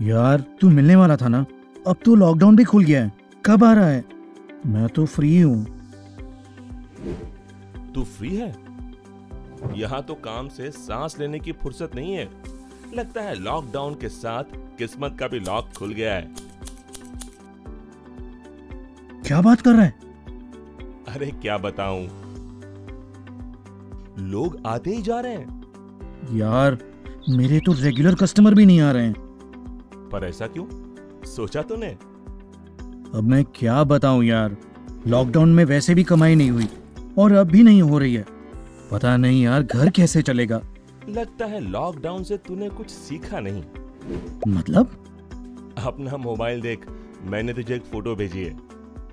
यार तू मिलने वाला था ना, अब तो लॉकडाउन भी खुल गया है, कब आ रहा है? मैं तो फ्री हूँ। तू फ्री है? यहाँ तो काम से सांस लेने की फुर्सत नहीं है। लगता है लॉकडाउन के साथ किस्मत का भी लॉक खुल गया है। क्या बात कर रहा है? अरे क्या बताऊं, लोग आते ही जा रहे हैं। यार मेरे तो रेगुलर कस्टमर भी नहीं आ रहे हैं। पर ऐसा क्यों, सोचा तूने? अब मैं क्या बताऊं यार, लॉकडाउन में वैसे भी कमाई नहीं हुई और अब भी नहीं हो रही है। पता नहीं यार घर कैसे चलेगा। लगता है लॉकडाउन से तूने कुछ सीखा नहीं। मतलब? अपना मोबाइल देख, मैंने तुझे एक फोटो भेजी है।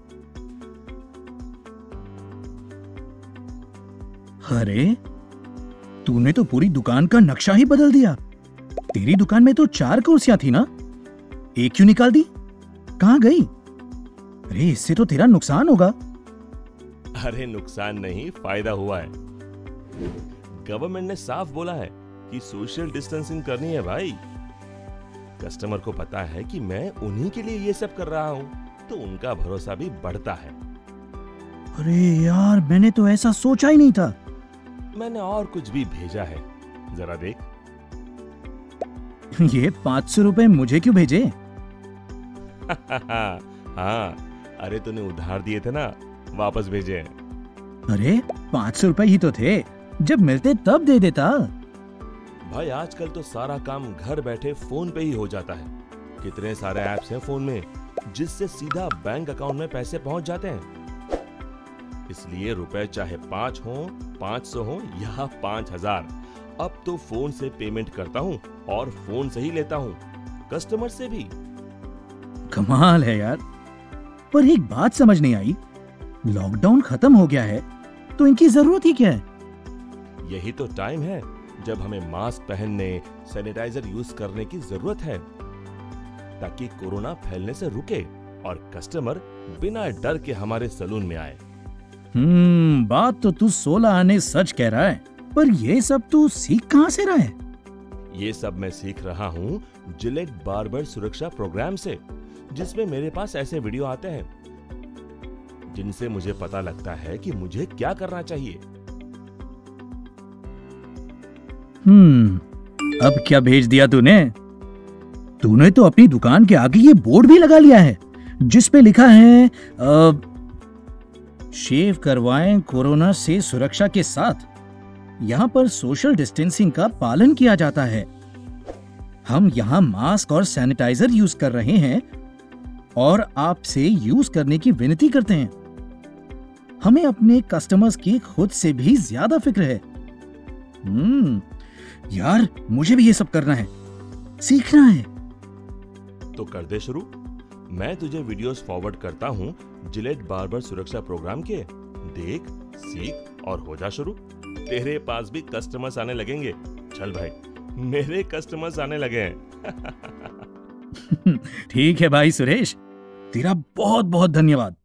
अरे तूने तो पूरी दुकान का नक्शा ही बदल दिया। तेरी दुकान में तो 4 कुर्सियां थी ना, एक क्यों निकाल दी? कहां गई? अरे इससे तो तेरा नुकसान होगा। अरे नुकसान नहीं, फायदा हुआ है। गवर्नमेंट ने साफ बोला है कि सोशल डिस्टेंसिंग करनी है भाई। कस्टमर को पता है कि मैं उन्हीं के लिए ये सब कर रहा हूं, तो उनका भरोसा भी बढ़ता है। अरे यार मैंने तो ऐसा सोचा ही नहीं था। मैंने और कुछ भी भेजा है, जरा देख। ये 500 रुपए मुझे क्यों भेजे? हाँ, अरे तूने उधार दिए थे ना, वापस भेजे हैं। अरे 500 रुपए ही तो थे, जब मिलते तब दे देता। भाई आजकल तो सारा काम घर बैठे फोन पे ही हो जाता है। कितने सारे ऐप्स हैं फोन में जिससे सीधा बैंक अकाउंट में पैसे पहुंच जाते हैं। इसलिए रुपए चाहे 5 हो, 500 हो या 5000, अब तो फोन से पेमेंट करता हूं और फोन से ही लेता हूं, कस्टमर से भी। कमाल है यार। पर एक बात समझ नहीं आई, लॉकडाउन खत्म हो गया है तो इनकी जरूरत ही क्या है? यही तो टाइम है जब हमें मास्क पहनने, सैनिटाइजर यूज करने की जरूरत है, ताकि कोरोना फैलने से रुके और कस्टमर बिना डर के हमारे सैलून में आए। बात तो तू 16 आने सच कह रहा है, पर ये सब तू सीख कहां से रहा है? ये सब मैं सीख रहा हूँ जिलेट बार्बर सुरक्षा प्रोग्राम से, जिसमें मेरे पास ऐसे वीडियो आते हैं जिनसे मुझे पता लगता है कि मुझे क्या करना चाहिए। अब क्या भेज दिया तूने? तूने तो अपनी दुकान के आगे ये बोर्ड भी लगा लिया है जिस पे लिखा है शेव करवाएं कोरोना से सुरक्षा के साथ। यहाँ पर सोशल डिस्टेंसिंग का पालन किया जाता है। हम यहाँ मास्क और सैनिटाइजर यूज कर रहे हैं और आपसे यूज करने की विनती करते हैं। हमें अपने कस्टमर्स की खुद से भी ज्यादा फिक्र है। यार मुझे भी ये सब करना है, सीखना है। तो कर दे शुरू। मैं तुझे वीडियोस फॉरवर्ड करता हूँ जिलेट बार्बर सुरक्षा प्रोग्राम के। देख, सीख और हो जा शुरू। तेरे पास भी कस्टमर्स आने लगेंगे। चल भाई, मेरे कस्टमर्स आने लगे हैं। ठीक है भाई सुरेश, तेरा बहुत बहुत धन्यवाद।